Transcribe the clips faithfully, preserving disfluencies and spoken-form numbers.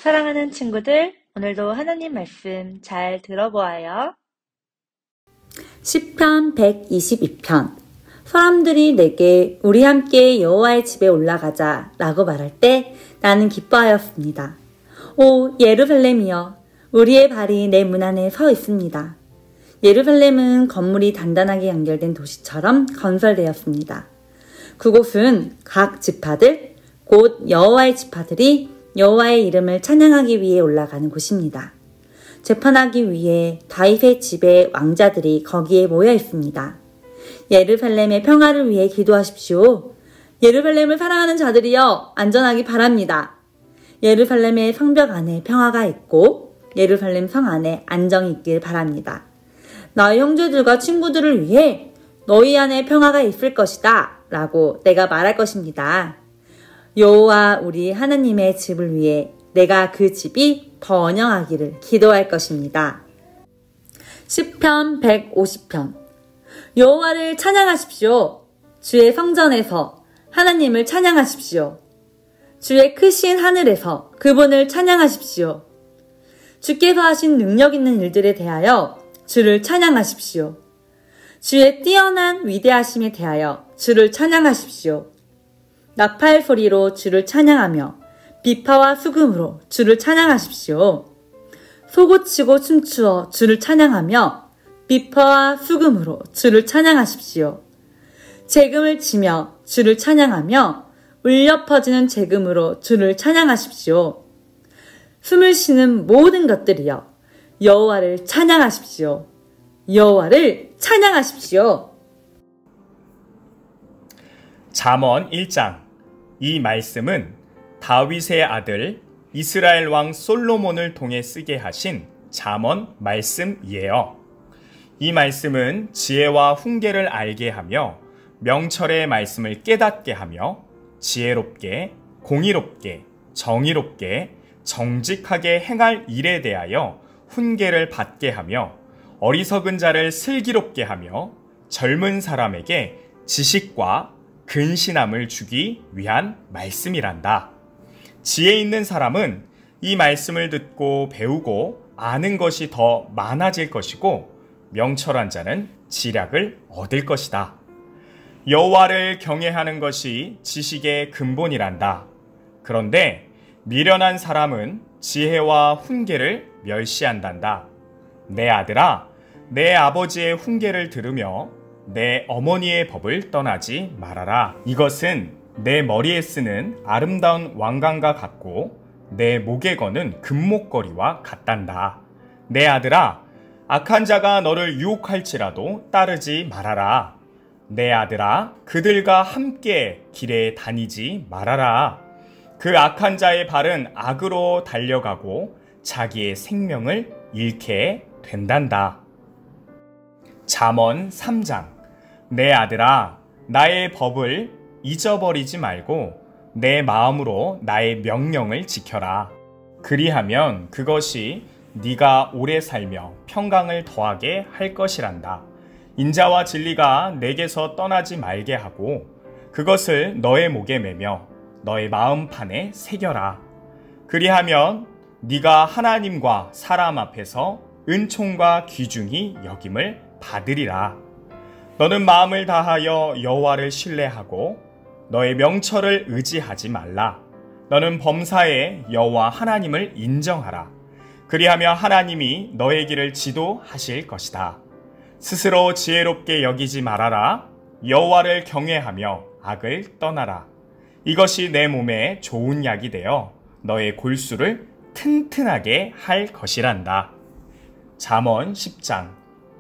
사랑하는 친구들, 오늘도 하나님 말씀 잘 들어보아요. 시편 백이십이 편. 사람들이 내게 우리 함께 여호와의 집에 올라가자 라고 말할 때 나는 기뻐하였습니다. 오 예루살렘이여, 우리의 발이 내 문 안에 서 있습니다. 예루살렘은 건물이 단단하게 연결된 도시처럼 건설되었습니다. 그곳은 각 지파들, 곧 여호와의 지파들이 여호와의 이름을 찬양하기 위해 올라가는 곳입니다. 재판하기 위해 다윗의 집의 왕자들이 거기에 모여 있습니다. 예루살렘의 평화를 위해 기도하십시오. 예루살렘을 사랑하는 자들이여, 안전하기 바랍니다. 예루살렘의 성벽 안에 평화가 있고 예루살렘 성 안에 안정이 있길 바랍니다. 나의 형제들과 친구들을 위해 너희 안에 평화가 있을 것이다 라고 내가 말할 것입니다. 여호와 우리 하나님의 집을 위해 내가 그 집이 번영하기를 기도할 것입니다. 시편 백오십 편. 여호와를 찬양하십시오. 주의 성전에서 하나님을 찬양하십시오. 주의 크신 하늘에서 그분을 찬양하십시오. 주께서 하신 능력 있는 일들에 대하여 주를 찬양하십시오. 주의 뛰어난 위대하심에 대하여 주를 찬양하십시오. 나팔 소리로 주를 찬양하며 비파와 수금으로 주를 찬양하십시오. 소고치고 춤추어 주를 찬양하며 비파와 수금으로 주를 찬양하십시오. 재금을 치며 주를 찬양하며 울려 퍼지는 재금으로 주를 찬양하십시오. 숨을 쉬는 모든 것들이여, 여호와를 찬양하십시오. 여호와를 찬양하십시오. 잠언 일 장. 이 말씀은 다윗의 아들 이스라엘 왕 솔로몬을 통해 쓰게 하신 잠언 말씀이에요. 이 말씀은 지혜와 훈계를 알게 하며 명철의 말씀을 깨닫게 하며 지혜롭게, 공의롭게, 정의롭게, 정직하게 행할 일에 대하여 훈계를 받게 하며 어리석은 자를 슬기롭게 하며 젊은 사람에게 지식과 근신함을 주기 위한 말씀이란다. 지혜 있는 사람은 이 말씀을 듣고 배우고 아는 것이 더 많아질 것이고 명철한 자는 지략을 얻을 것이다. 여호와를 경외하는 것이 지식의 근본이란다. 그런데 미련한 사람은 지혜와 훈계를 멸시한단다. 내 아들아, 내 아버지의 훈계를 들으며 내 어머니의 법을 떠나지 말아라. 이것은 내 머리에 쓰는 아름다운 왕관과 같고 내 목에 거는 금목걸이와 같단다. 내 아들아, 악한 자가 너를 유혹할지라도 따르지 말아라. 내 아들아, 그들과 함께 길에 다니지 말아라. 그 악한 자의 발은 악으로 달려가고 자기의 생명을 잃게 된단다. 잠언 삼 장. 내 아들아, 나의 법을 잊어버리지 말고 내 마음으로 나의 명령을 지켜라. 그리하면 그것이 네가 오래 살며 평강을 더하게 할 것이란다. 인자와 진리가 내게서 떠나지 말게 하고 그것을 너의 목에 매며 너의 마음판에 새겨라. 그리하면 네가 하나님과 사람 앞에서 은총과 귀중히 여김을 받으리라. 너는 마음을 다하여 여호와를 신뢰하고 너의 명철을 의지하지 말라. 너는 범사에 여호와 하나님을 인정하라. 그리하며 하나님이 너의 길을 지도하실 것이다. 스스로 지혜롭게 여기지 말아라. 여호와를 경외하며 악을 떠나라. 이것이 내 몸에 좋은 약이 되어 너의 골수를 튼튼하게 할 것이란다. 잠언 십 장.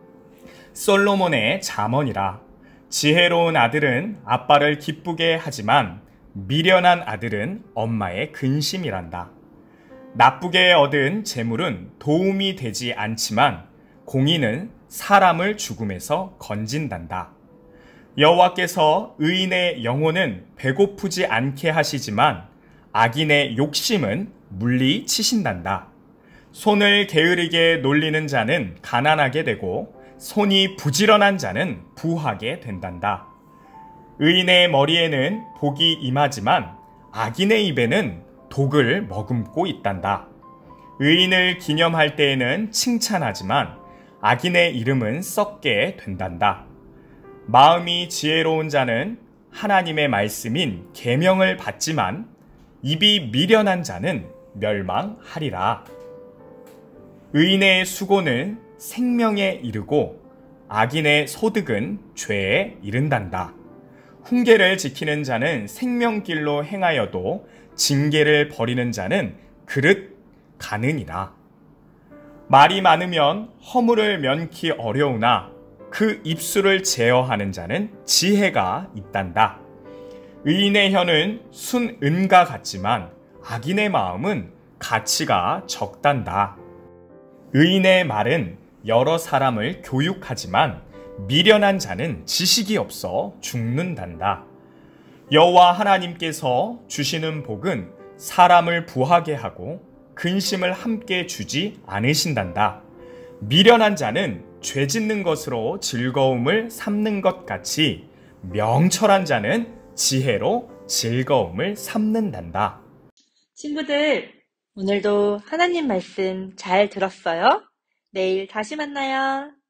솔로몬의 잠언이라. 지혜로운 아들은 아빠를 기쁘게 하지만 미련한 아들은 엄마의 근심이란다. 나쁘게 얻은 재물은 도움이 되지 않지만 공의는 사람을 죽음에서 건진단다. 여호와께서 의인의 영혼은 배고프지 않게 하시지만 악인의 욕심은 물리치신단다. 손을 게으르게 놀리는 자는 가난하게 되고 손이 부지런한 자는 부하게 된단다. 의인의 머리에는 복이 임하지만 악인의 입에는 독을 머금고 있단다. 의인을 기념할 때에는 칭찬하지만 악인의 이름은 썩게 된단다. 마음이 지혜로운 자는 하나님의 말씀인 계명을 받지만 입이 미련한 자는 멸망하리라. 의인의 수고는 생명에 이르고 악인의 소득은 죄에 이른단다. 훈계를 지키는 자는 생명길로 행하여도 징계를 버리는 자는 그릇 가느니라. 말이 많으면 허물을 면키 어려우나 그 입술을 제어하는 자는 지혜가 있단다. 의인의 혀는 순은과 같지만 악인의 마음은 가치가 적단다. 의인의 말은 여러 사람을 교육하지만 미련한 자는 지식이 없어 죽는단다. 여호와 하나님께서 주시는 복은 사람을 부하게 하고 근심을 함께 주지 않으신단다. 미련한 자는 죄 짓는 것으로 즐거움을 삼는 것 같이 명철한 자는 지혜로 즐거움을 삼는단다. 친구들, 오늘도 하나님 말씀 잘 들었어요? 내일 다시 만나요.